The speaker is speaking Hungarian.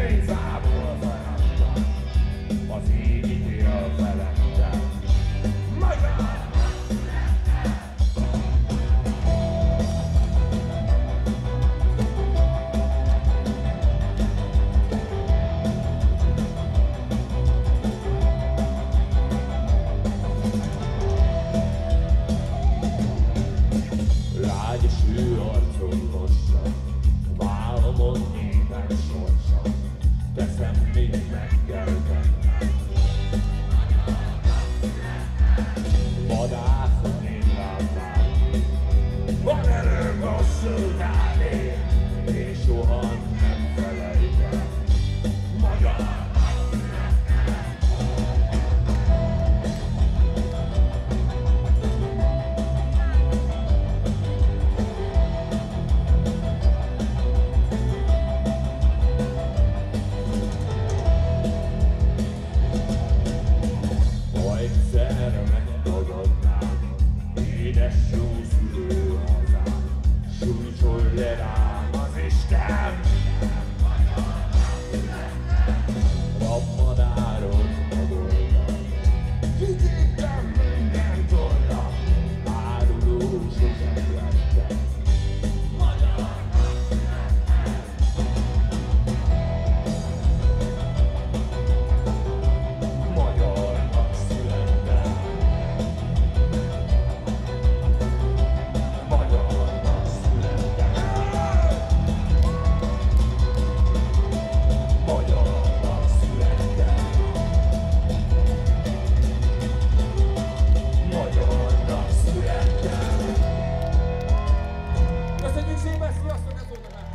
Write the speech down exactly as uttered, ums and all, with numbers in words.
Pénzából feladtam, az ég ítél felettem. Magyar! Lágy és hű arcon lassan, vállamon ének sorsa, teszem, mint meg kell tennem. Vadászom én rám várni, van erőm rosszul állni, és soha nem felejtem. Magyar! Egyszer megtagadnám, édes jó szülő hazám, súlycsolj le rám az Isten! Rabmadárod magolnak, kitéptem minden torra, áruló sosem lettem. Köszönjük szépen, sziasztok, ez volt a